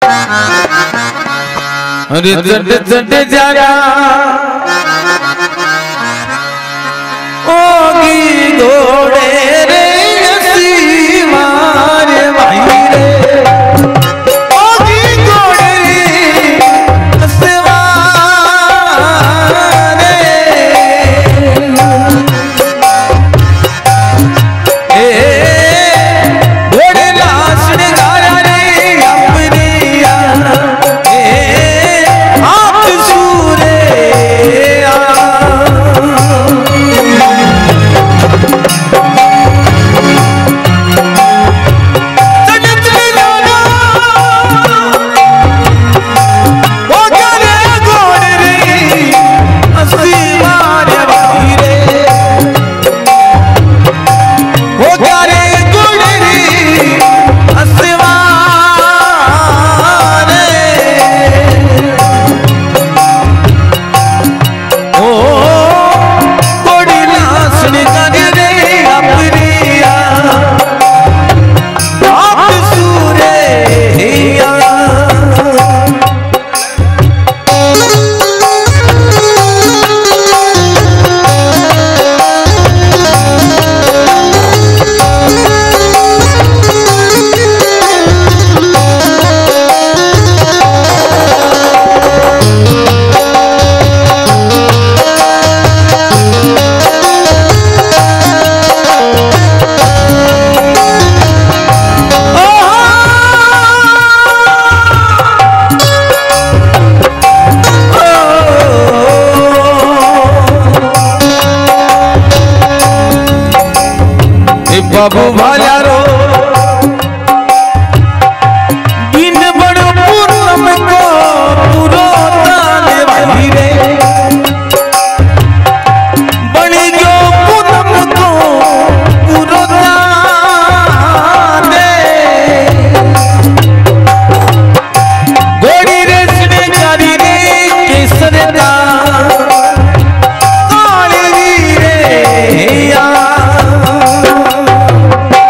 अरे चढ़ चढ़ जारा ओगी घोड़े रे हसी मारे भाई रे ओगी घोड़े रे हसी मारे घोड़े लाशड़ गाया रे अपनिया आप सूरे बाबू भाला रो दिन बड़ो पूरम को पूरो ताले भाई रे बड़ी जो पूरम को पूरो ताले गोड़ी रे सने कारी रे केसर दा काली रे या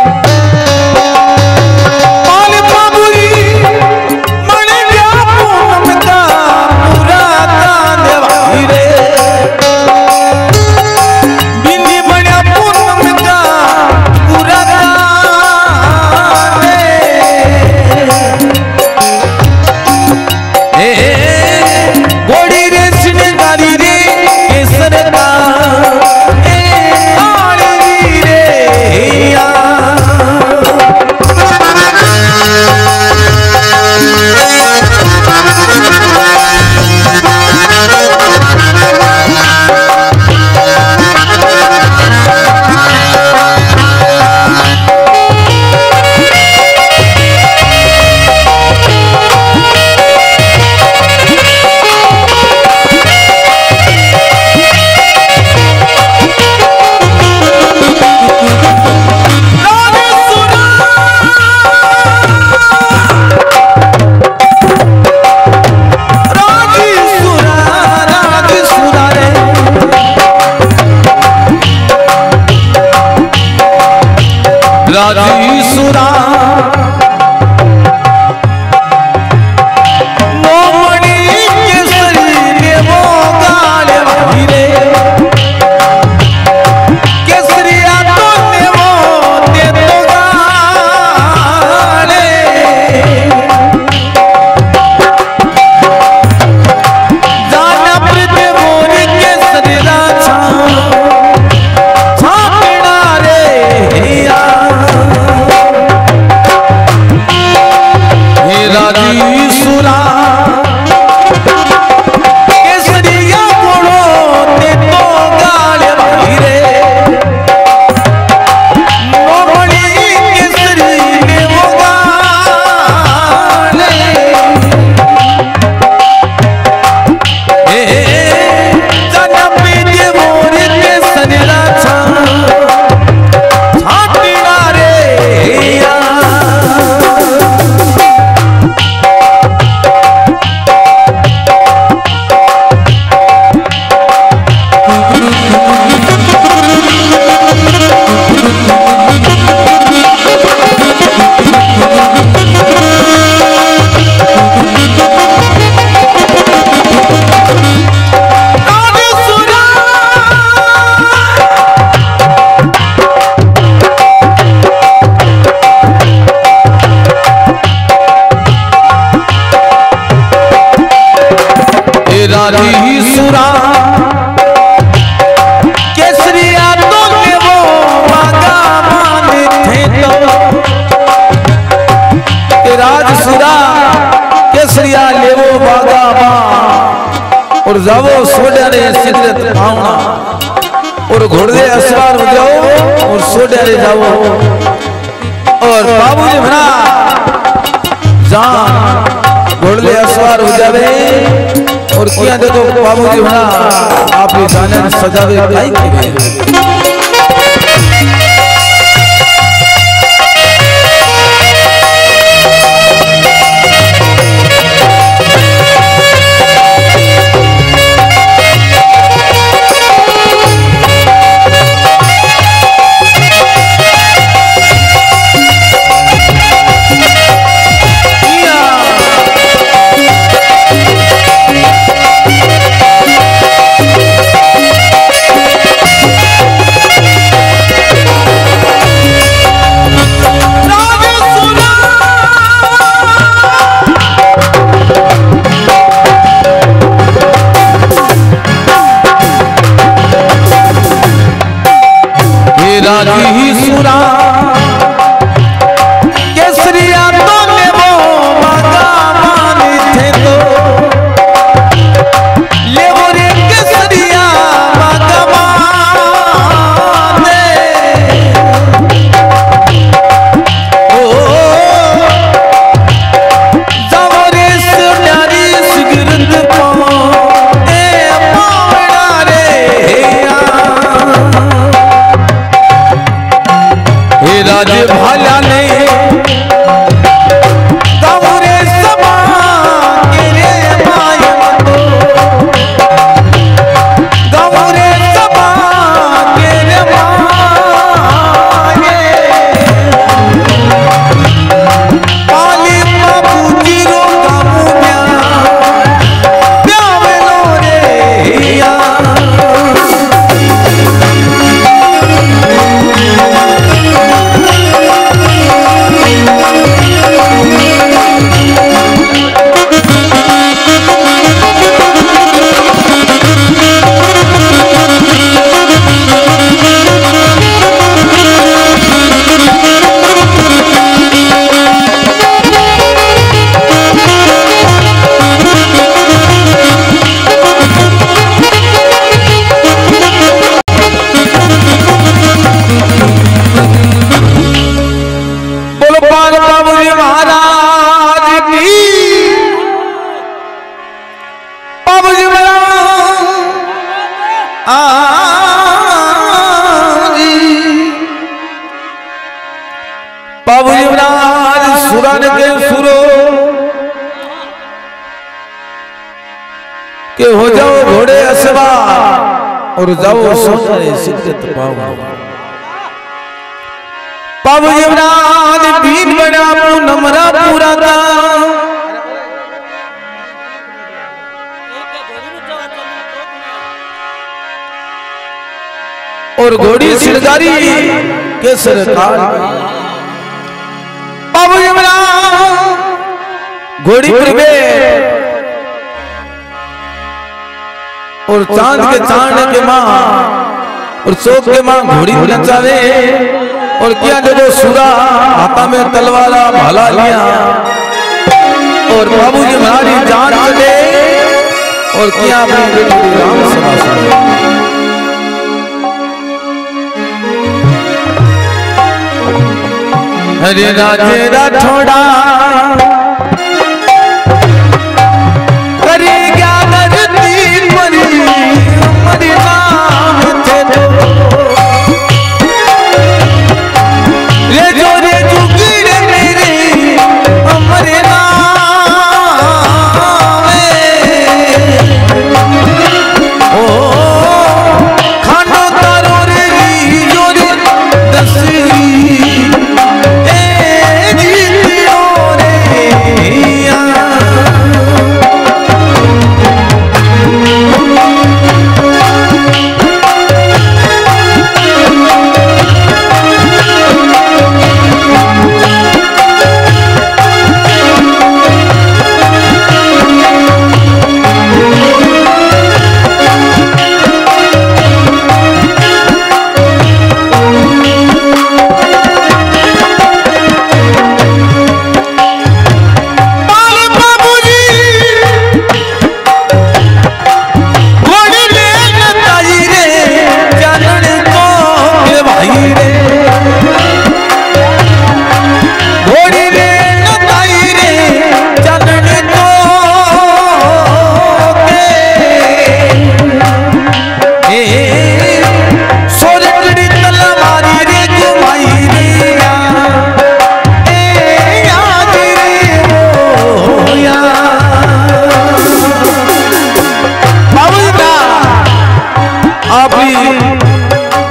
राजी सुरा केसरिया तो वो बागा माने थे तो राजसुरा केसरिया लेवो बागा मां और जावो सोड्यारे सिगरेट पावना और घोड़े असवार हो जाओ और सोड्यारे जाओ और बाबूजी भरा जान घोड़े असवार हो जावे और किया देखो बाबूजी भरा आप ही जाने सजावे काई की राजी सुरा केसरिया तो वो बागा माने थे तो ले वो रे केसरिया बागा माने ओ जाओ रे सोड्यारी सिगरेट पाओ ए पावड़ा रे राज भाला ने गावरे समा के रे माया तो गावरे समा के रे माये पाली बाबूजी रो गामुन्या प्यावेलो रे या बाबूजी महाराज सुरन के सुरो के हो जाओ घोड़े असवार और जाओ सोनारे सिगरेट पाओ बाबूजी महाराज दीन बड़ा नमरा पूरा का और घोड़ी सिरदारी के सरकार बाबू घोड़ी पर और चांद के चांद के माँ और चौक के माँ घोड़ी नचावे और किया जो सुरा हाथा में तलवारा भाला लिया और बाबूजी हमारी जान चले और किया अपनी राम सभा सुने हरे राजे राठौड़ा करे क्या धरती परी हमारे नाम थे रे जो रे जुगीरे मेरे हमारे नाम ओ खानो तारो रे जो रे दसरी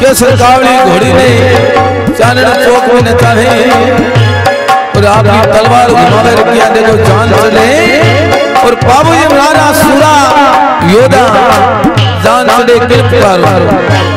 केसर कावड़ी घोड़ी ने चांदन चौक में नचावे और आपकी तलवार घुमावे किया देखो जान चले और बाबू जी महाराज सूरा योद्धा जान चले कृपा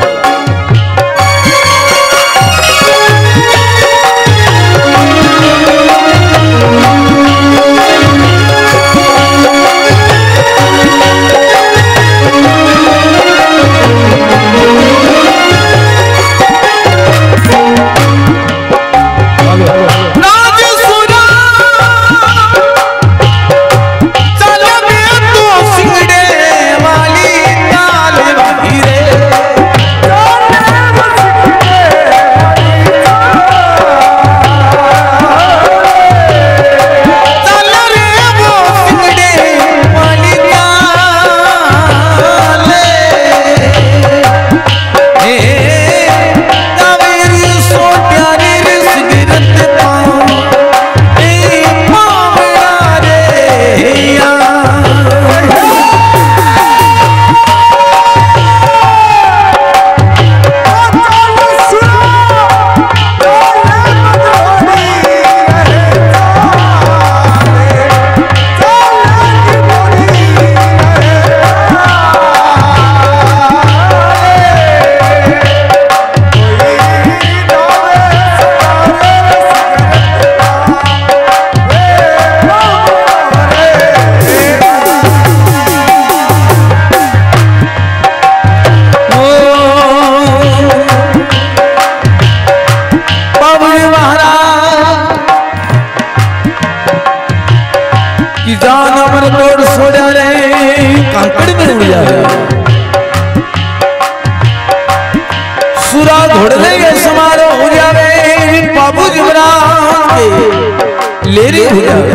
लेरी हो जाए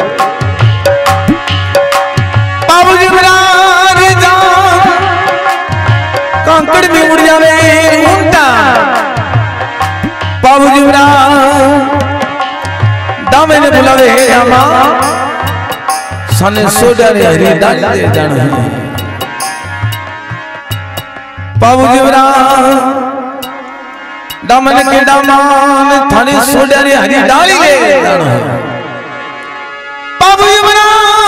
बाबू जी महाराज जान कांकड़ में उड़ जावे उल्टा बाबू जी महाराज दामे ने बुलावे रामा सने सोडा रे हरी डाल दे जाना बाबू जी महाराज दामन के दामान थाने सोडा रे हरी डाली ले जाना बाबू जी बना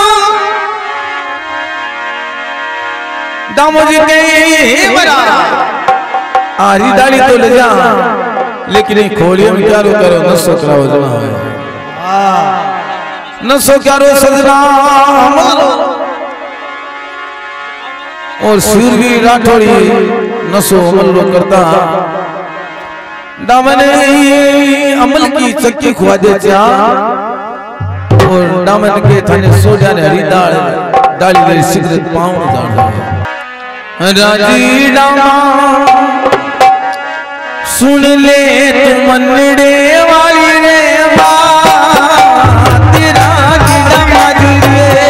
दामो जी के बना हरी डाली तो ले जा लेकिन खोलियों में क्या रो करो नसो क्या हो जाना है नसो क्या रो सजना और सूर भी राठौड़ी नसो अमल रो करता दामने अमल की चक्की खुआ दे जा और दामन के थाने सोडा ने हरी दाल डाली गई सिगरेट पाऊं जाना राजी डामा सुन ले तू मनड़े वाली रे बात राजी डामा जुड़े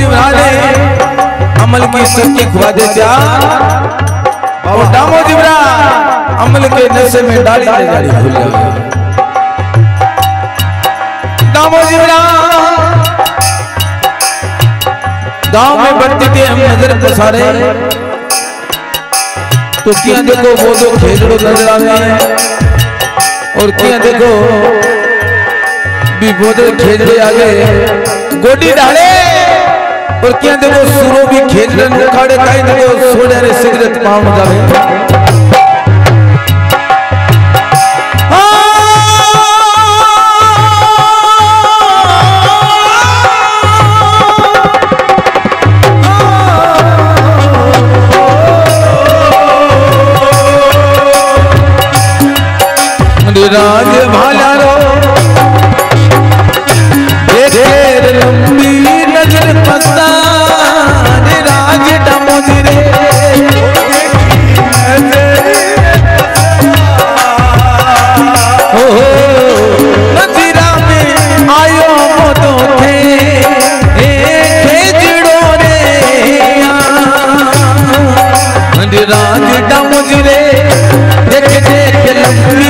जी महाराज अमल की शक्ति खुआ दे जा और दामो जी महाराज अमल के नशे में डाली डाली भूल गए। दामो जी महाराज गांव में बढ़ती थी हम नजर पसारे तो क्या देखो वो दो खेजड़ो नजर आ रहे हैं और क्या देखो भी वो दो खेजड़े आगे गोडी डाले और क्या देखो सुरो भी खेजड़े खाड़े काई देखो सोने रे सिगरेट पाउन जावे। राज भाला रो देर लंबी नजर पता राज डमोजरे हो नजरा में आयो मोदो थे खेजड़ो रे राज डमोजरे देख देख लंबी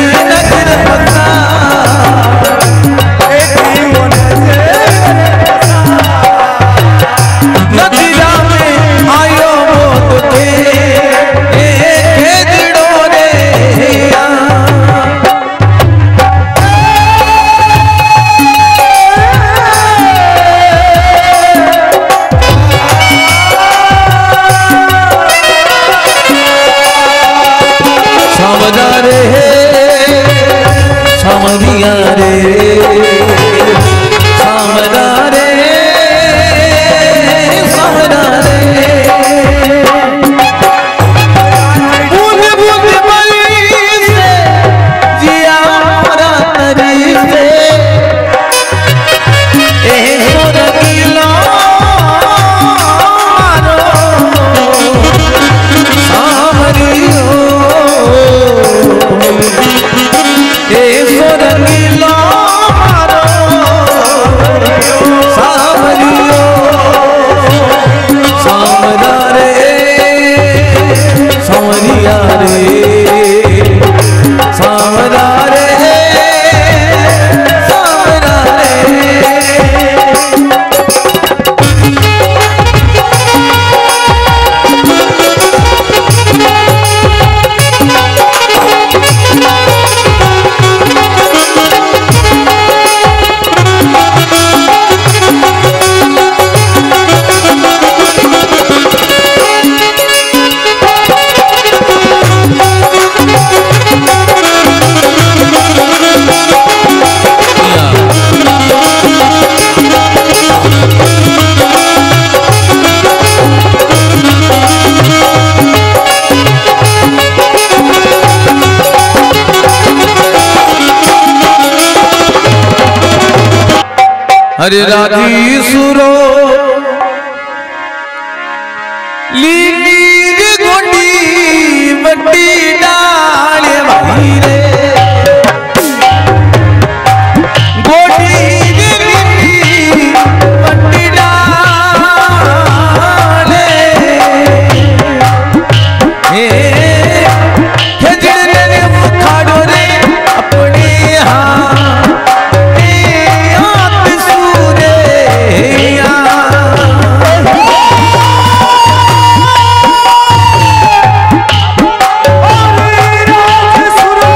अरे राजी सुरो लीली गोडी बड़ी डाल भाई रे गोडी लीली बड़ी डाल खेजड़े ने खाड़ो रे अपने सुरो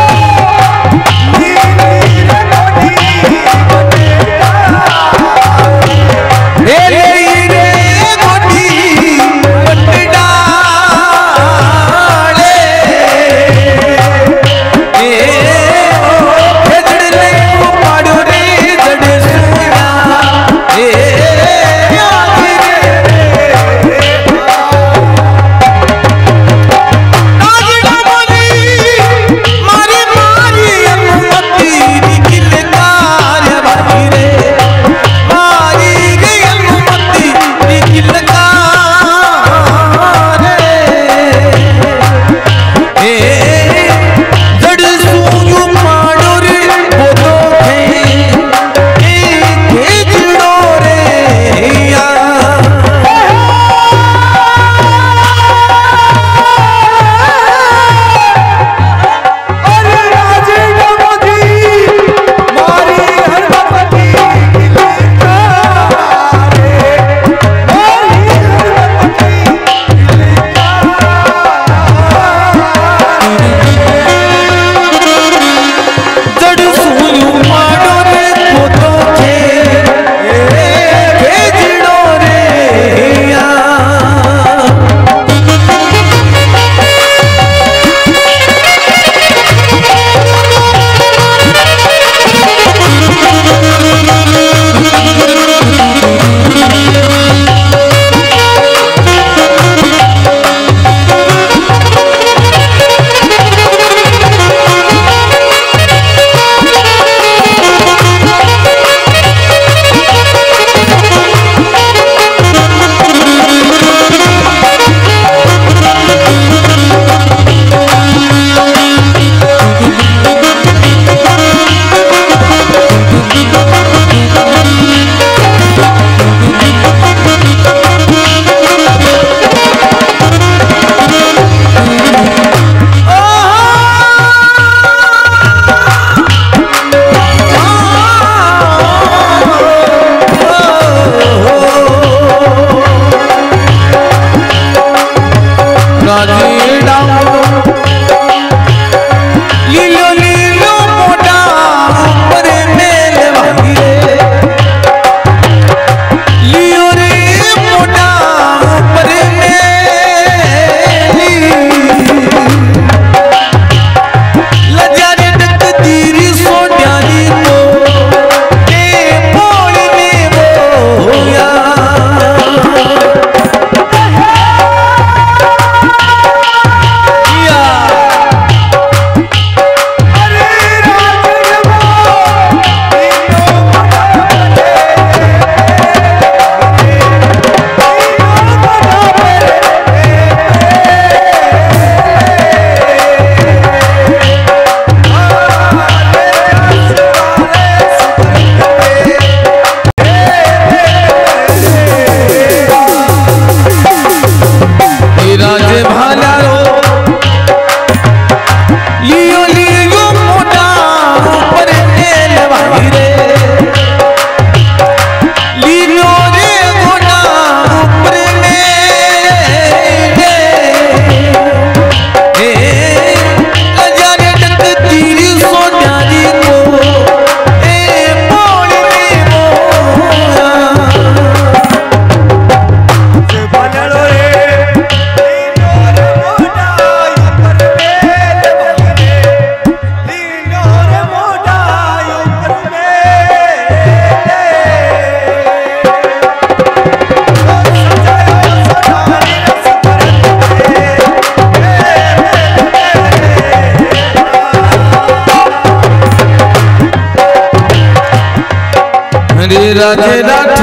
राजे राजे